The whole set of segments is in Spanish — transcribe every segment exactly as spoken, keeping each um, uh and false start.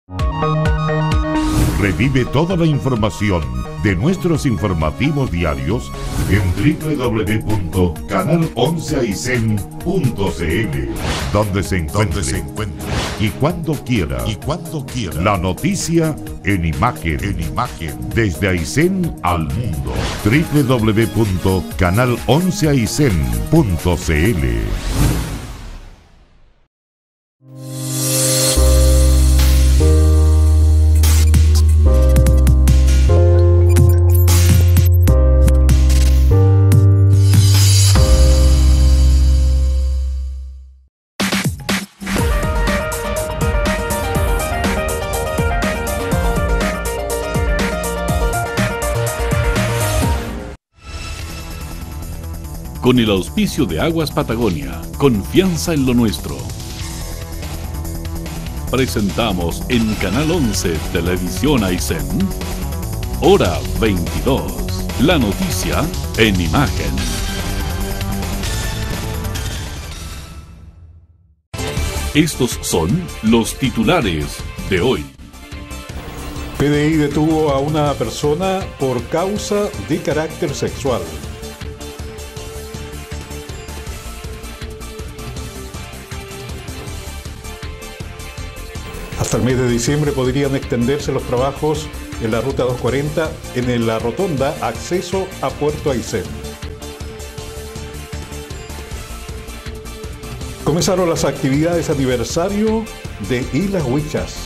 Revive toda la información de nuestros informativos diarios en doble u doble u doble u punto canal once aicén punto c l, donde se encuentre, se encuentre y cuando quiera, y cuando quiera la noticia en imagen, en imagen desde Aysén al mundo. doble u doble u doble u punto canal once aicén punto c l. Con el auspicio de Aguas Patagonia, confianza en lo nuestro. Presentamos en Canal once Televisión Aysén, hora veintidós, la noticia en imagen. Estos son los titulares de hoy. P D I detuvo a una persona por causa de carácter sexual. Hasta el mes de diciembre podrían extenderse los trabajos en la ruta doscientos cuarenta en la rotonda acceso a Puerto Aysén. Comenzaron las actividades aniversario de Islas Huichas.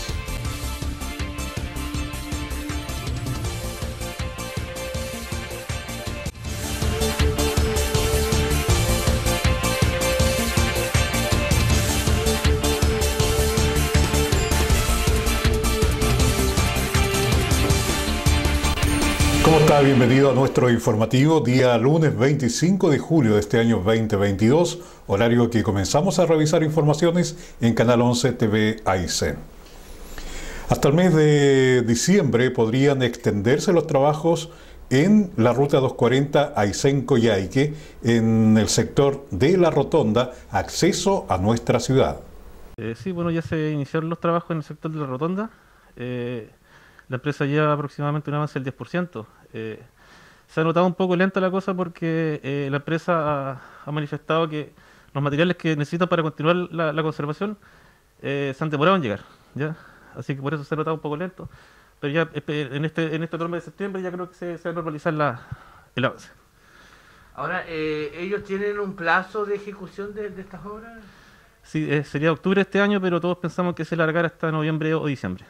¿Cómo está? Bienvenido a nuestro informativo día lunes veinticinco de julio de este año veinte veintidós, horario que comenzamos a revisar informaciones en Canal once T V Aysén. Hasta el mes de diciembre podrían extenderse los trabajos en la ruta doscientos cuarenta Aysén-Coyhaique en el sector de la rotonda acceso a nuestra ciudad. Eh, sí, bueno, ya se iniciaron los trabajos en el sector de la rotonda. Eh, La empresa lleva aproximadamente un avance del diez por ciento. Eh, se ha notado un poco lenta la cosa porque eh, la empresa ha, ha manifestado que los materiales que necesitan para continuar la, la conservación eh, se han demorado en llegar, ¿ya? Así que por eso se ha notado un poco lento. Pero ya en este, en este mes de septiembre ya creo que se, se va a normalizar la, el avance. Ahora, eh, ¿ellos tienen un plazo de ejecución de, de estas obras? Sí, eh, sería octubre de este año, pero todos pensamos que se largará hasta noviembre o diciembre.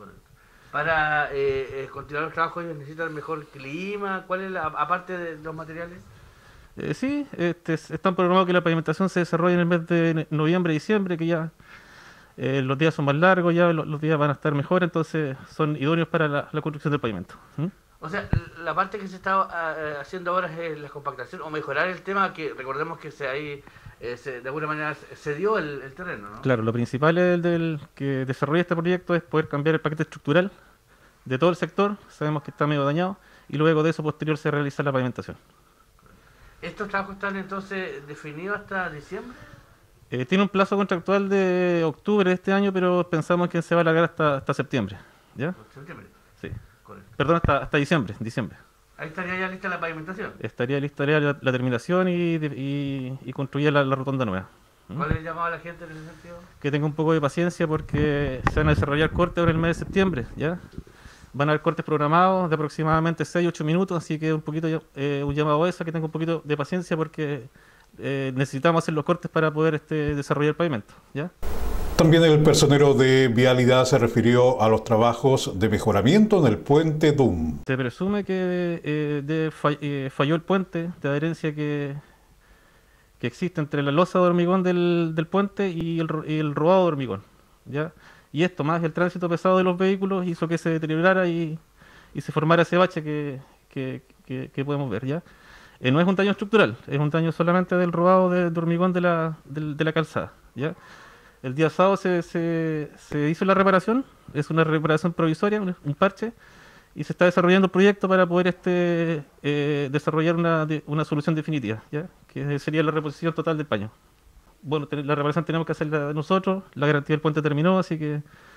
Para eh, eh, continuar los trabajos, ¿ellos necesitan mejor clima? ¿Cuál es la, aparte de los materiales? Eh, sí, este, están programados que la pavimentación se desarrolle en el mes de noviembre, diciembre, que ya eh, los días son más largos, ya los, los días van a estar mejor, entonces son idóneos para la, la construcción del pavimento. ¿Mm? O sea, la parte que se está uh, haciendo ahora es la compactación o mejorar el tema, que recordemos que se ahí eh, se, de alguna manera se dio el, el terreno, ¿no? Claro, lo principal del, del que desarrolla este proyecto es poder cambiar el paquete estructural de todo el sector, sabemos que está medio dañado, y luego de eso posterior se realiza la pavimentación. ¿Estos trabajos están entonces definidos hasta diciembre? Eh, tiene un plazo contractual de octubre de este año, pero pensamos que se va a alargar hasta, hasta septiembre. ¿Ya? ¿Septiembre? Sí. Correcto. Perdón, hasta, hasta diciembre, diciembre. Ahí estaría ya lista la pavimentación. Estaría lista la, la terminación y, y, y construir la, la rotonda nueva. ¿Mm? ¿Cuál es el llamado a la gente en ese sentido? Que tenga un poco de paciencia porque se van a desarrollar cortes ahora en el mes de septiembre, ¿ya? Van a haber cortes programados de aproximadamente seis a ocho minutos, así que un poquito eh, un llamado a eso, que tenga un poquito de paciencia porque eh, necesitamos hacer los cortes para poder este, desarrollar el pavimento, ¿ya? También el personero de Vialidad se refirió a los trabajos de mejoramiento en el puente D U M. Se presume que eh, de fall, eh, falló el puente de adherencia que, que existe entre la losa de hormigón del, del puente y el, y el robado de hormigón, ¿ya? Y esto, más el tránsito pesado de los vehículos, hizo que se deteriorara y, y se formara ese bache que, que, que, que podemos ver, ¿ya? Eh, no es un daño estructural, es un daño solamente del robado de, de hormigón de la, de, de la calzada, ¿ya? El día sábado se, se, se hizo la reparación, es una reparación provisoria, un, un parche, y se está desarrollando el proyecto para poder este, eh, desarrollar una, de, una solución definitiva, ¿ya? Que sería la reposición total del paño. Bueno, la reparación tenemos que hacerla nosotros, la garantía del puente terminó, así que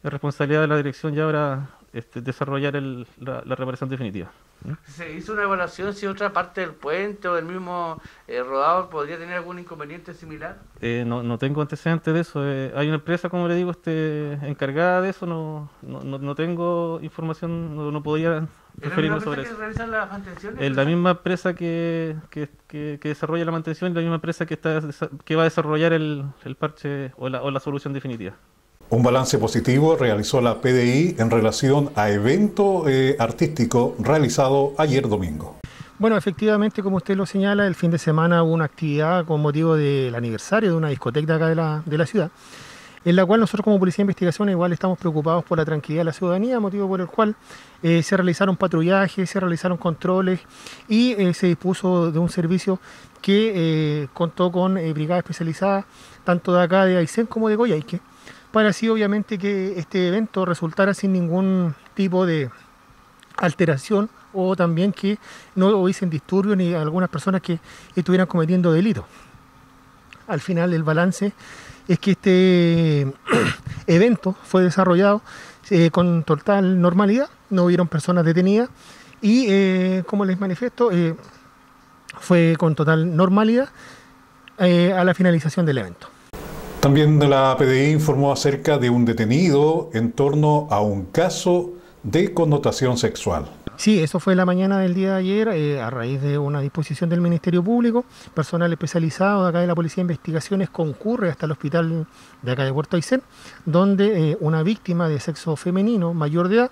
es responsabilidad de la dirección ya ahora este, desarrollar el, la, la reparación definitiva. ¿Se hizo una evaluación si otra parte del puente o del mismo eh, rodador podría tener algún inconveniente similar? Eh, no, no tengo antecedentes de eso. Eh, hay una empresa, como le digo, este, encargada de eso. No, no, no tengo información, no, no podría referirme sobre eso. ¿Es la misma empresa que realiza las mantenciones? Es la misma empresa que, que, que, que desarrolla la mantención y la misma empresa que, está, que va a desarrollar el, el parche o la, o la solución definitiva. Un balance positivo realizó la P D I en relación a evento eh, artístico realizado ayer domingo. Bueno, efectivamente, como usted lo señala, el fin de semana hubo una actividad con motivo del aniversario de una discoteca de acá de la, de la ciudad, en la cual nosotros como Policía de Investigación igual estamos preocupados por la tranquilidad de la ciudadanía, motivo por el cual eh, se realizaron patrullajes, se realizaron controles y eh, se dispuso de un servicio que eh, contó con eh, brigadas especializadas, tanto de acá de Aysén como de Coyhaique, para así obviamente que este evento resultara sin ningún tipo de alteración o también que no hubiesen disturbios ni algunas personas que estuvieran cometiendo delitos. Al final el balance es que este evento fue desarrollado eh, con total normalidad, no hubieron personas detenidas y eh, como les manifiesto, eh, fue con total normalidad eh, a la finalización del evento. También la P D I informó acerca de un detenido en torno a un caso de connotación sexual. Sí, eso fue la mañana del día de ayer, eh, a raíz de una disposición del Ministerio Público. Personal especializado de acá de la Policía de Investigaciones concurre hasta el hospital de acá de Puerto Aysén, donde eh, una víctima de sexo femenino, mayor de edad,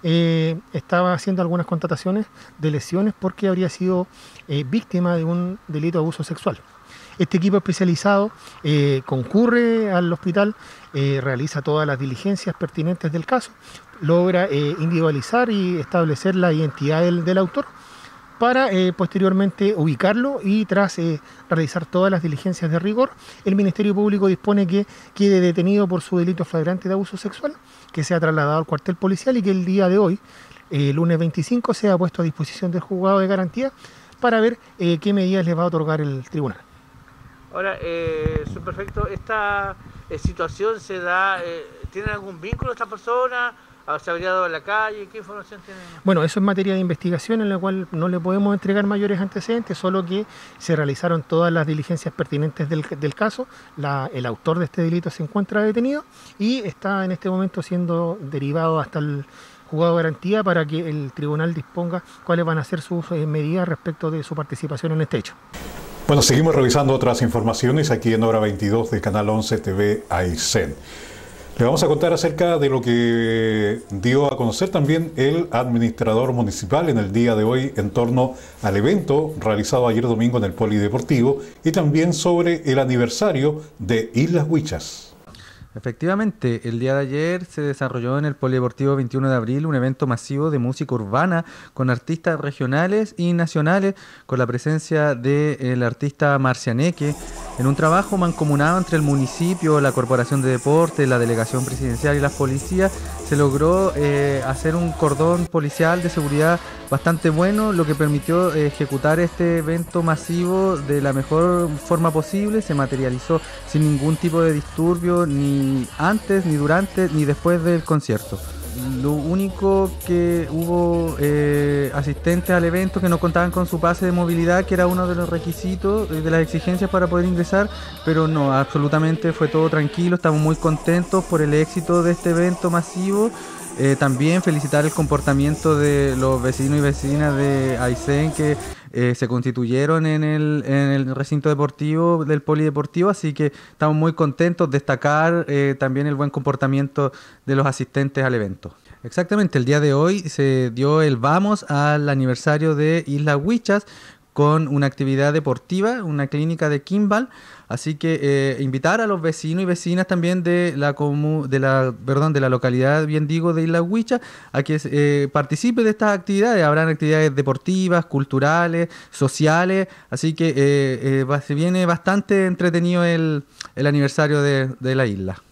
eh, estaba haciendo algunas constataciones de lesiones porque habría sido eh, víctima de un delito de abuso sexual. Este equipo especializado eh, concurre al hospital, eh, realiza todas las diligencias pertinentes del caso, logra eh, individualizar y establecer la identidad del, del autor para eh, posteriormente ubicarlo y tras eh, realizar todas las diligencias de rigor, el Ministerio Público dispone que quede detenido por su delito flagrante de abuso sexual, que sea trasladado al cuartel policial y que el día de hoy, eh, lunes veinticinco, sea puesto a disposición del juzgado de garantía para ver eh, qué medidas le va a otorgar el tribunal. Ahora, eh, perfecto, ¿esta eh, situación se da, eh, tiene algún vínculo esta persona? ¿Se habría dado en la calle? ¿Qué información tiene? Bueno, eso es materia de investigación en la cual no le podemos entregar mayores antecedentes, solo que se realizaron todas las diligencias pertinentes del, del caso. La, el autor de este delito se encuentra detenido y está en este momento siendo derivado hasta el juzgado de garantía para que el tribunal disponga cuáles van a ser sus eh, medidas respecto de su participación en este hecho. Bueno, seguimos revisando otras informaciones aquí en Hora veintidós de Canal once T V Aysén. Le vamos a contar acerca de lo que dio a conocer también el administrador municipal en el día de hoy en torno al evento realizado ayer domingo en el Polideportivo y también sobre el aniversario de Islas Huichas. Efectivamente, el día de ayer se desarrolló en el Polideportivo veintiuno de abril un evento masivo de música urbana con artistas regionales y nacionales, con la presencia del artista Marcianeque, en un trabajo mancomunado entre el municipio, la Corporación de Deportes, la Delegación Presidencial y las policías. Se logró eh, hacer un cordón policial de seguridad bastante bueno, lo que permitió eh, ejecutar este evento masivo de la mejor forma posible. Se materializó sin ningún tipo de disturbio, ni antes, ni durante, ni después del concierto. Lo único que hubo eh, asistentes al evento que no contaban con su pase de movilidad, que era uno de los requisitos, de las exigencias para poder ingresar, pero no, absolutamente fue todo tranquilo. Estamos muy contentos por el éxito de este evento masivo. Eh, también felicitar el comportamiento de los vecinos y vecinas de Aysén que eh, se constituyeron en el, en el recinto deportivo del Polideportivo, así que estamos muy contentos. Destacar eh, también el buen comportamiento de los asistentes al evento. Exactamente, el día de hoy se dio el vamos al aniversario de Islas Huichas con una actividad deportiva, una clínica de Kimball. Así que eh, invitar a los vecinos y vecinas también de la comu de la perdón de la localidad, bien digo, de Islas Huichas, a que eh, participe de estas actividades. Habrán actividades deportivas, culturales, sociales, así que eh, eh, se viene bastante entretenido el, el aniversario de, de la isla.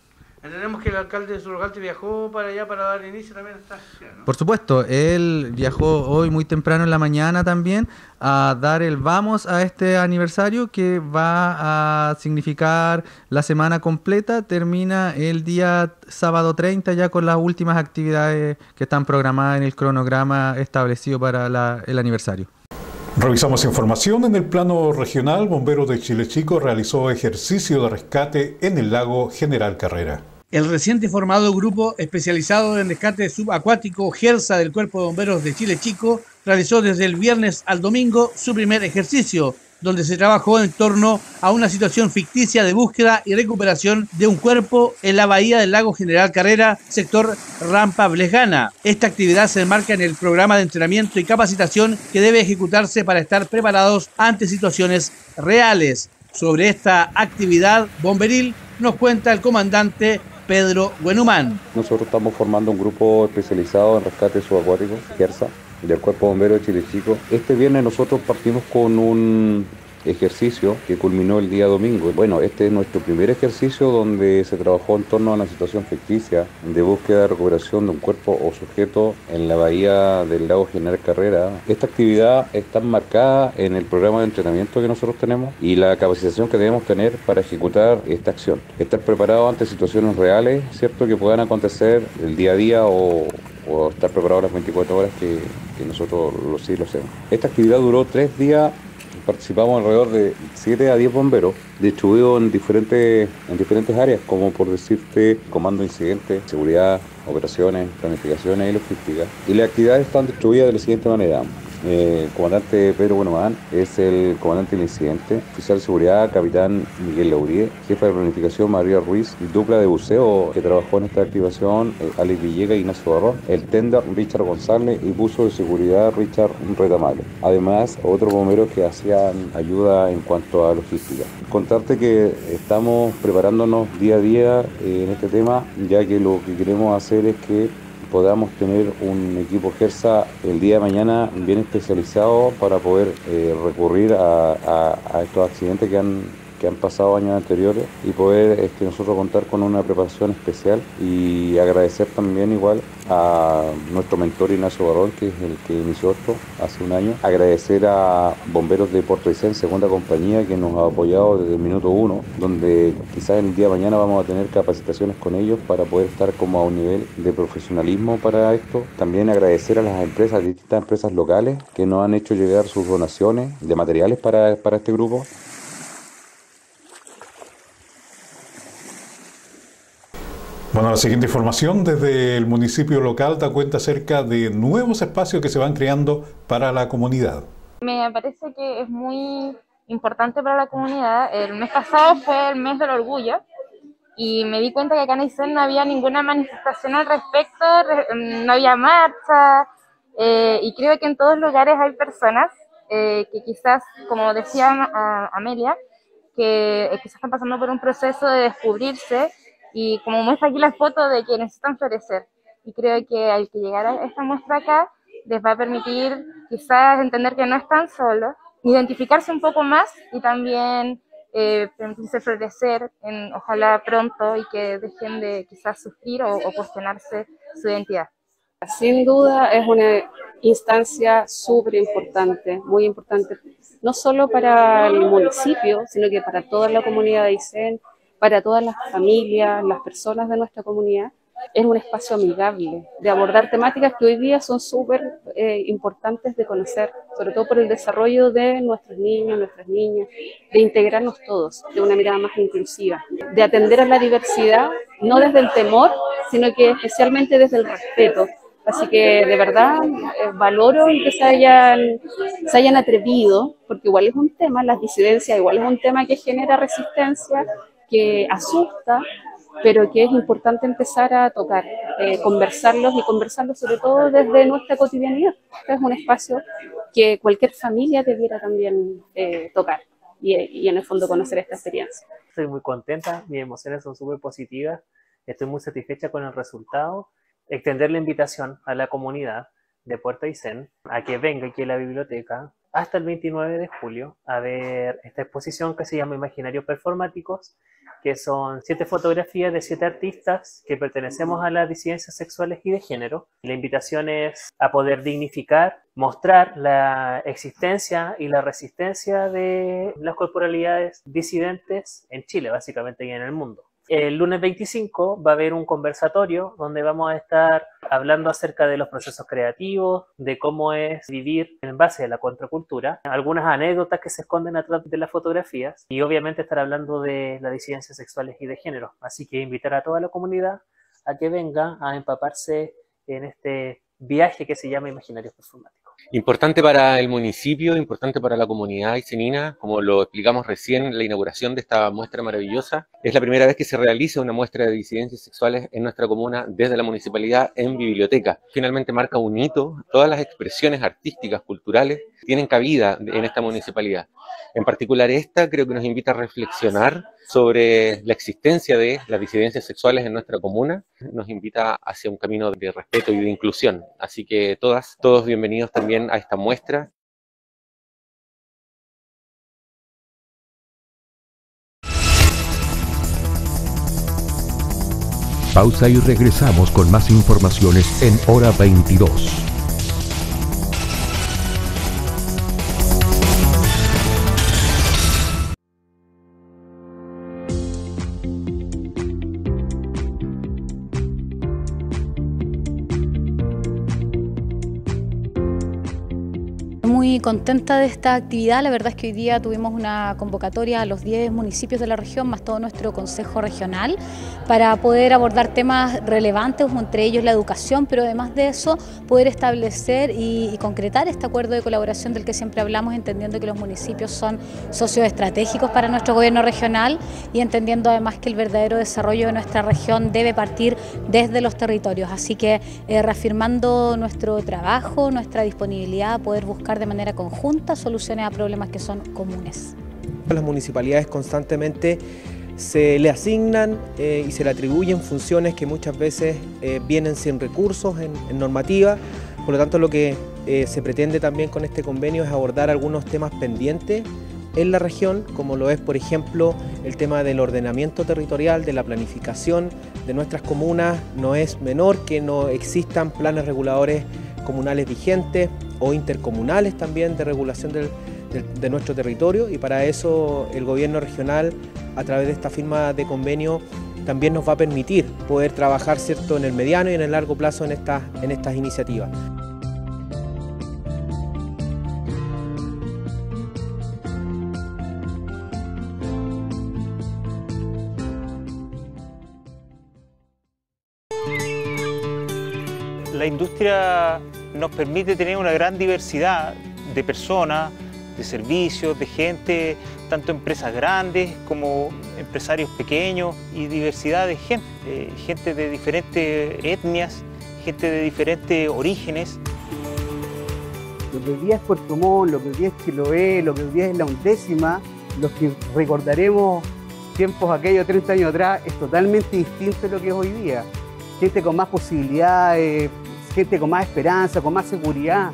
Entendemos que el alcalde de Surrogalte viajó para allá para dar inicio también a esta acción, ¿no? Por supuesto, él viajó hoy muy temprano en la mañana también a dar el vamos a este aniversario que va a significar la semana completa. Termina el día sábado treinta ya con las últimas actividades que están programadas en el cronograma establecido para la, el aniversario. Revisamos información. En el plano regional, Bomberos de Chile Chico realizó ejercicio de rescate en el lago General Carrera. El reciente formado grupo especializado en rescate subacuático GERSA del Cuerpo de Bomberos de Chile Chico realizó desde el viernes al domingo su primer ejercicio, donde se trabajó en torno a una situación ficticia de búsqueda y recuperación de un cuerpo en la bahía del lago General Carrera, sector Rampa Blesgana. Esta actividad se enmarca en el programa de entrenamiento y capacitación que debe ejecutarse para estar preparados ante situaciones reales. Sobre esta actividad bomberil nos cuenta el comandante Pedro Buenhumán. Nosotros estamos formando un grupo especializado en rescate subacuático, GERSA, del Cuerpo de Bomberos de Chile Chico. Este viernes nosotros partimos con un ejercicio que culminó el día domingo. Bueno, este es nuestro primer ejercicio donde se trabajó en torno a una situación ficticia de búsqueda de recuperación de un cuerpo o sujeto en la bahía del lago General Carrera. Esta actividad está enmarcada en el programa de entrenamiento que nosotros tenemos y la capacitación que debemos tener para ejecutar esta acción. Estar preparado ante situaciones reales, ¿cierto?, que puedan acontecer el día a día o o estar preparado las veinticuatro horas que, que nosotros lo, sí lo hacemos. Esta actividad duró tres días, participamos alrededor de siete a diez bomberos, distribuidos en diferentes, en diferentes áreas, como por decirte, comando de incidentes, seguridad, operaciones, planificaciones y logística. Y las actividades están distribuidas de la siguiente manera. Eh, el comandante Pedro Buenhumán es el comandante del incidente, oficial de seguridad capitán Miguel Laurie, jefe de planificación María Ruiz, dupla de buceo que trabajó en esta activación eh, Alex Villegas y Ignacio Barrón, el tender Richard González y buzo de seguridad Richard Retamale. Además, otros bomberos que hacían ayuda en cuanto a logística. Contarte que estamos preparándonos día a día eh, en este tema, ya que lo que queremos hacer es que podamos tener un equipo GERSA el día de mañana bien especializado para poder eh, recurrir a, a, a estos accidentes que han, que han pasado años anteriores y poder este, nosotros contar con una preparación especial y agradecer también igual a nuestro mentor Ignacio Barrón, que es el que inició esto hace un año. Agradecer a Bomberos de Puerto Aysén, segunda compañía, que nos ha apoyado desde el minuto uno, donde quizás el día de mañana vamos a tener capacitaciones con ellos para poder estar como a un nivel de profesionalismo para esto. También agradecer a las empresas, distintas empresas locales que nos han hecho llegar sus donaciones de materiales para, para este grupo. Bueno, la siguiente información desde el municipio local da cuenta acerca de nuevos espacios que se van creando para la comunidad. Me parece que es muy importante para la comunidad. El mes pasado fue el mes del orgullo y me di cuenta que acá en Aysén no había ninguna manifestación al respecto, no había marcha eh, y creo que en todos lugares hay personas eh, que quizás, como decía a Amelia, que eh, quizás están pasando por un proceso de descubrirse. Y como muestra aquí la foto de que necesitan florecer. Y creo que al que llegar a esta muestra acá, les va a permitir quizás entender que no están solos, identificarse un poco más y también eh, permitirse florecer, en, ojalá pronto, y que dejen de quizás sufrir o, o cuestionarse su identidad. Sin duda es una instancia súper importante, muy importante, no solo para el municipio, sino que para toda la comunidad de Aysén, para todas las familias, las personas de nuestra comunidad. Es un espacio amigable de abordar temáticas que hoy día son súper eh, importantes de conocer, sobre todo por el desarrollo de nuestros niños, nuestras niñas, de integrarnos todos de una mirada más inclusiva, de atender a la diversidad, no desde el temor, sino que especialmente desde el respeto. Así que de verdad eh, valoro que se hayan, se hayan atrevido, porque igual es un tema, las disidencias, igual es un tema que genera resistencia, que asusta, pero que es importante empezar a tocar, eh, conversarlos y conversarlos sobre todo desde nuestra cotidianidad. Este es un espacio que cualquier familia debiera también eh, tocar y, y en el fondo conocer esta experiencia. Estoy muy contenta, mis emociones son súper positivas, estoy muy satisfecha con el resultado. Extender la invitación a la comunidad de Puerto Aysén a que venga aquí a la biblioteca hasta el veintinueve de julio a ver esta exposición que se llama Imaginarios Performáticos, que son siete fotografías de siete artistas que pertenecemos a las disidencias sexuales y de género. La invitación es a poder dignificar, mostrar la existencia y la resistencia de las corporalidades disidentes en Chile, básicamente, y en el mundo. El lunes veinticinco va a haber un conversatorio donde vamos a estar hablando acerca de los procesos creativos, de cómo es vivir en base a la contracultura, algunas anécdotas que se esconden atrás de las fotografías y obviamente estar hablando de las disidencias sexuales y de género. Así que invitar a toda la comunidad a que venga a empaparse en este viaje que se llama Imaginarios Performáticos. Importante para el municipio, importante para la comunidad isenina, como lo explicamos recién en la inauguración de esta muestra maravillosa. Es la primera vez que se realiza una muestra de disidencias sexuales en nuestra comuna desde la municipalidad en biblioteca. Finalmente marca un hito. Todas las expresiones artísticas, culturales, tienen cabida en esta municipalidad. En particular esta creo que nos invita a reflexionar sobre la existencia de las disidencias sexuales en nuestra comuna, nos invita hacia un camino de respeto y de inclusión. Así que todas, todos bienvenidos también a esta muestra. Pausa y regresamos con más informaciones en Hora veintidós. Muy contenta de esta actividad. La verdad es que hoy día tuvimos una convocatoria a los diez municipios de la región, más todo nuestro consejo regional, para poder abordar temas relevantes, entre ellos la educación, pero además de eso poder establecer y, y concretar este acuerdo de colaboración del que siempre hablamos, entendiendo que los municipios son socios estratégicos para nuestro gobierno regional y entendiendo además que el verdadero desarrollo de nuestra región debe partir desde los territorios. Así que eh, reafirmando nuestro trabajo, nuestra disponibilidad a poder buscar de manera conjunta soluciones a problemas que son comunes. Las municipalidades constantemente se le asignan eh, y se le atribuyen funciones que muchas veces eh, vienen sin recursos en, en normativa. Por lo tanto, lo que eh, se pretende también con este convenio es abordar algunos temas pendientes en la región, como lo es, por ejemplo, el tema del ordenamiento territorial, de la planificación de nuestras comunas. No es menor que no existan planes reguladores comunales vigentes o intercomunales también de regulación del, de, de nuestro territorio, y para eso el gobierno regional, a través de esta firma de convenio, también nos va a permitir poder trabajar, ¿cierto?, en el mediano y en el largo plazo en estas, en estas iniciativas. La industria nos permite tener una gran diversidad de personas, de servicios, de gente, tanto empresas grandes como empresarios pequeños, y diversidad de gente, eh, gente de diferentes etnias, gente de diferentes orígenes. Lo que hoy día es Puerto Montt, lo que hoy día es Chiloé, lo que hoy día es la undécima, los que recordaremos tiempos aquellos treinta años atrás, es totalmente distinto de lo que es hoy día. Gente con más posibilidades, gente con más esperanza, con más seguridad.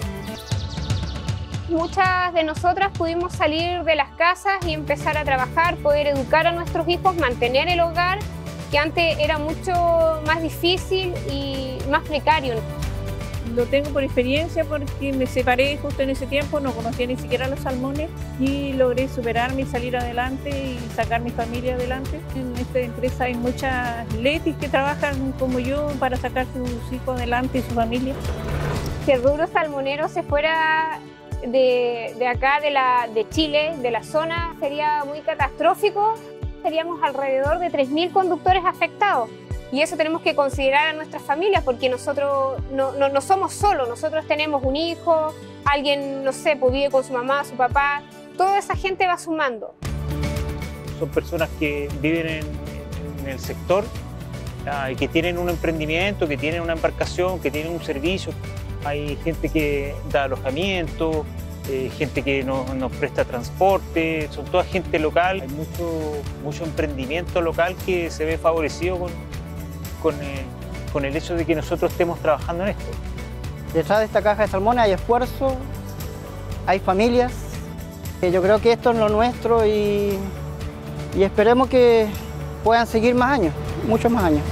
Muchas de nosotras pudimos salir de las casas y empezar a trabajar, poder educar a nuestros hijos, mantener el hogar, que antes era mucho más difícil y más precario. Lo tengo por experiencia porque me separé justo en ese tiempo, no conocía ni siquiera los salmones y logré superarme y salir adelante y sacar mi familia adelante. En esta empresa hay muchas letis que trabajan como yo para sacar sus hijos adelante y su familia. Que el rubro salmonero se fuera de, de acá, de, la, de Chile, de la zona, sería muy catastrófico. Seríamos alrededor de tres mil conductores afectados. Y eso tenemos que considerar a nuestras familias, porque nosotros no, no, no somos solos, nosotros tenemos un hijo, alguien, no sé, pues vive con su mamá, su papá, toda esa gente va sumando. Son personas que viven en, en el sector ah, y que tienen un emprendimiento, que tienen una embarcación, que tienen un servicio. Hay gente que da alojamiento, eh, gente que nos, nos presta transporte, son toda gente local. Hay mucho, mucho emprendimiento local que se ve favorecido con, con, el, con el hecho de que nosotros estemos trabajando en esto. Detrás de esta caja de salmones hay esfuerzo, hay familias. Yo creo que esto es lo nuestro y, y esperemos que puedan seguir más años, muchos más años.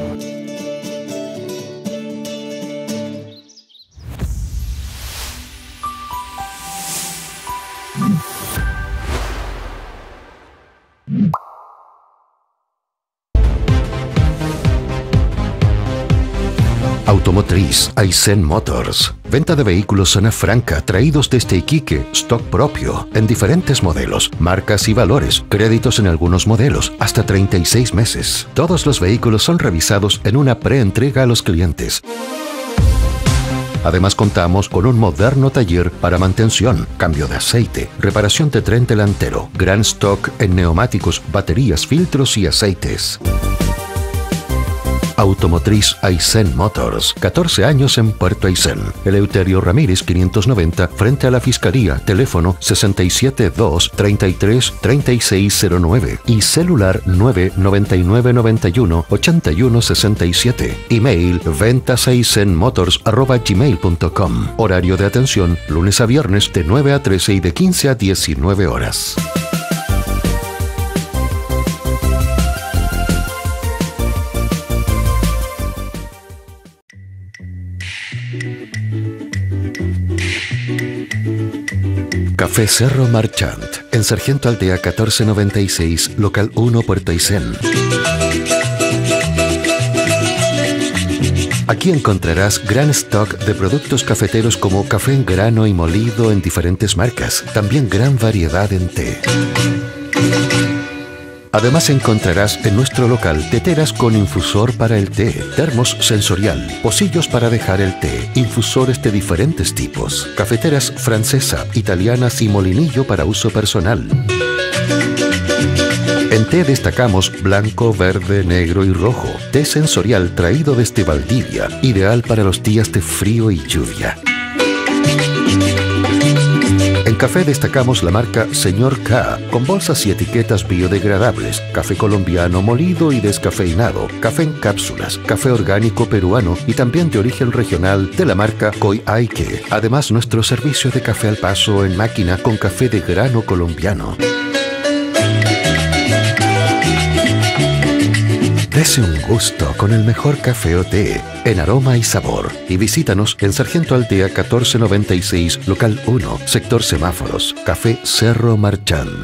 Automotriz Aysén Motors. Venta de vehículos zona franca traídos desde Iquique, stock propio, en diferentes modelos, marcas y valores, créditos en algunos modelos, hasta treinta y seis meses. Todos los vehículos son revisados en una preentrega a los clientes. Además contamos con un moderno taller para mantención, cambio de aceite, reparación de tren delantero, gran stock en neumáticos, baterías, filtros y aceites. Automotriz Aysén Motors, catorce años en Puerto Aysén. Eleuterio Ramírez quinientos noventa, frente a la Fiscalía, teléfono sesenta y siete dos, treinta y tres, treinta y seis cero nueve y celular nueve noventa y nueve noventa y uno, ochenta y uno sesenta y siete. Email ventas aysén motors arroba gmail punto com. Horario de atención lunes a viernes de nueve a trece y de quince a diecinueve horas. Café Cerro Marchant, en Sargento Aldea catorce noventa y seis, local uno, Puerto Aysén. Aquí encontrarás gran stock de productos cafeteros como café en grano y molido en diferentes marcas, también gran variedad en té. Además encontrarás en nuestro local teteras con infusor para el té, termos sensorial, pocillos para dejar el té, infusores de diferentes tipos, cafeteras francesa, italianas y molinillo para uso personal. En té destacamos blanco, verde, negro y rojo, té sensorial traído desde Valdivia, ideal para los días de frío y lluvia. En café destacamos la marca Señor K, con bolsas y etiquetas biodegradables, café colombiano molido y descafeinado, café en cápsulas, café orgánico peruano y también de origen regional de la marca Coyhaique. Además, nuestro servicio de café al paso en máquina con café de grano colombiano. Dese un gusto con el mejor café o té, en aroma y sabor. Y visítanos en Sargento Aldea catorce noventa y seis, local uno, sector semáforos, Café Cerro Marchant.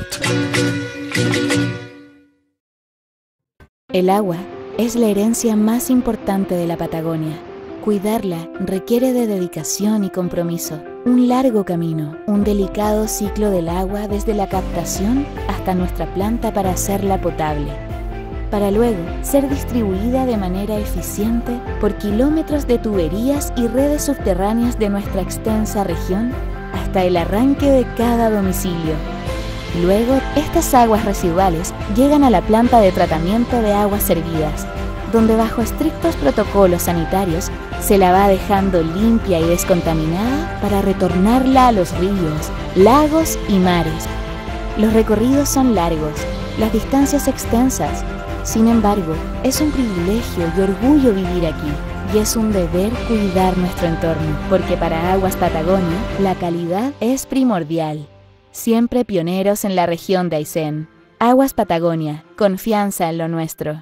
El agua es la herencia más importante de la Patagonia. Cuidarla requiere de dedicación y compromiso. Un largo camino, un delicado ciclo del agua desde la captación hasta nuestra planta para hacerla potable, para luego ser distribuida de manera eficiente por kilómetros de tuberías y redes subterráneas de nuestra extensa región hasta el arranque de cada domicilio. Luego, estas aguas residuales llegan a la planta de tratamiento de aguas servidas, donde bajo estrictos protocolos sanitarios se la va dejando limpia y descontaminada para retornarla a los ríos, lagos y mares. Los recorridos son largos, las distancias extensas. Sin embargo, es un privilegio y orgullo vivir aquí, y es un deber cuidar nuestro entorno, porque para Aguas Patagonia, la calidad es primordial. Siempre pioneros en la región de Aysén. Aguas Patagonia, confianza en lo nuestro.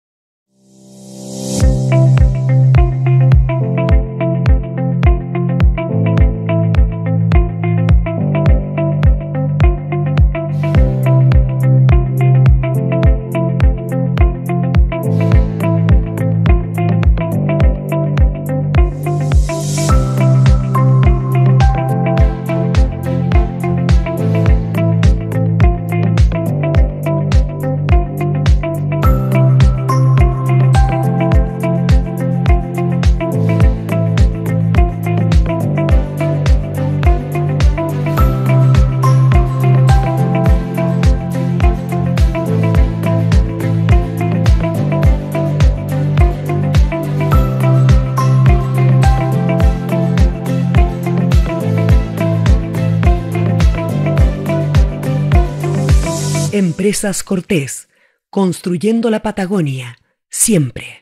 Empresas Cortés, construyendo la Patagonia, siempre.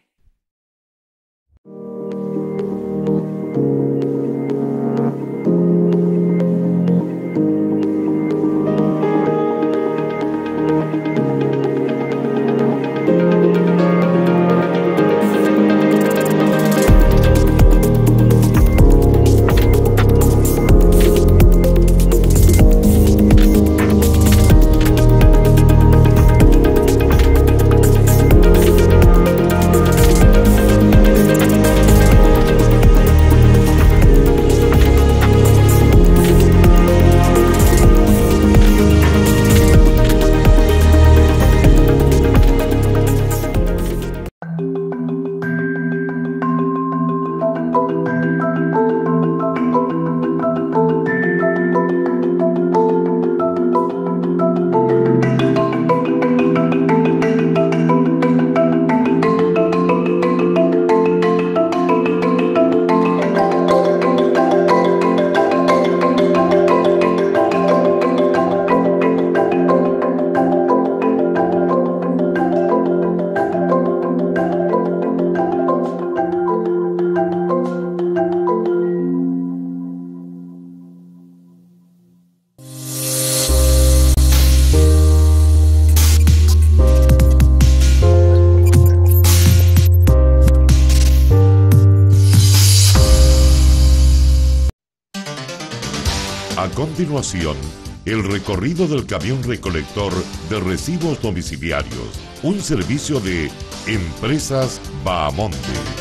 A continuación, el recorrido del camión recolector de recibos domiciliarios, un servicio de Empresas Bahamonde.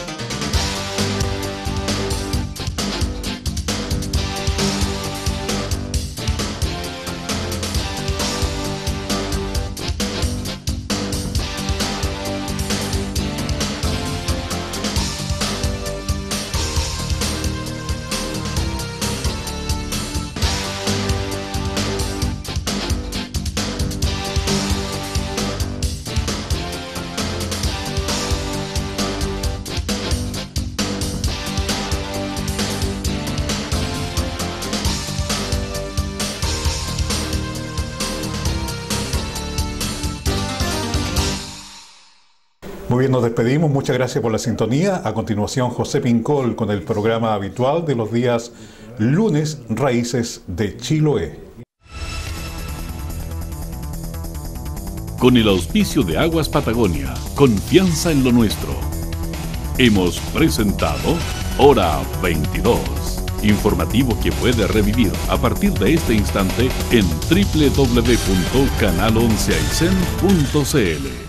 Muy bien, nos despedimos. Muchas gracias por la sintonía. A continuación, José Pincol con el programa habitual de los días lunes, Raíces de Chiloé. Con el auspicio de Aguas Patagonia, confianza en lo nuestro. Hemos presentado Hora veintidós, informativo que puede revivir a partir de este instante en doble u doble u doble u punto canal once aicén punto c l.